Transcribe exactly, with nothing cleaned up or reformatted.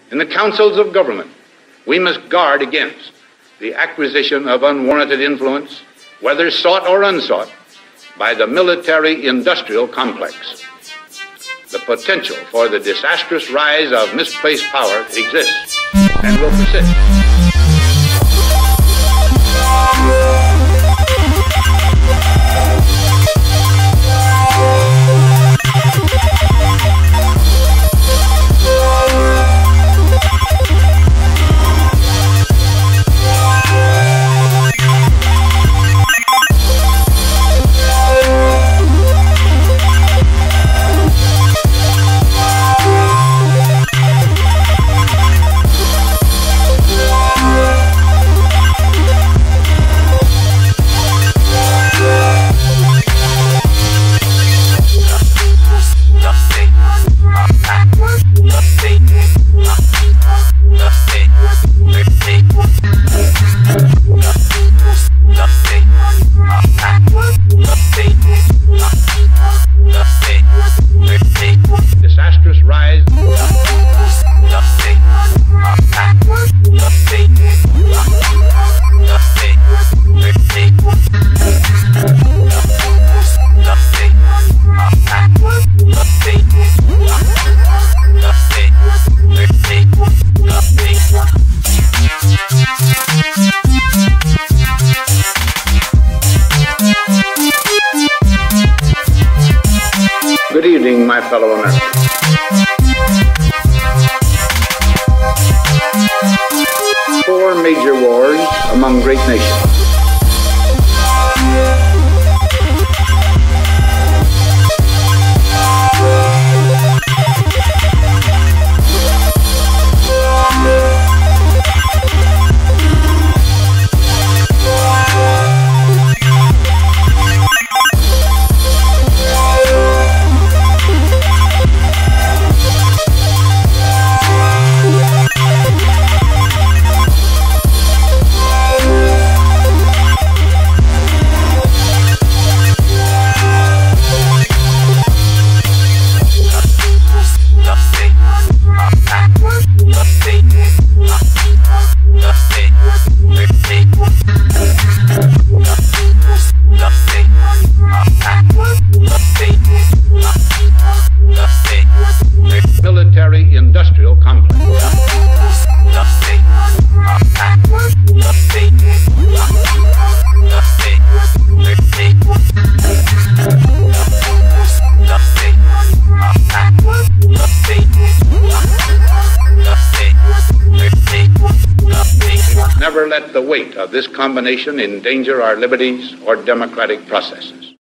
In the councils of government, we must guard against the acquisition of unwarranted influence, whether sought or unsought, by the military-industrial complex. The potential for the disastrous rise of misplaced power exists and will persist. Disastrous rise. Good evening, my fellow Americans. Four major wars among great nations. Military-industrial complex. Never let the weight of this combination endanger our liberties or democratic processes.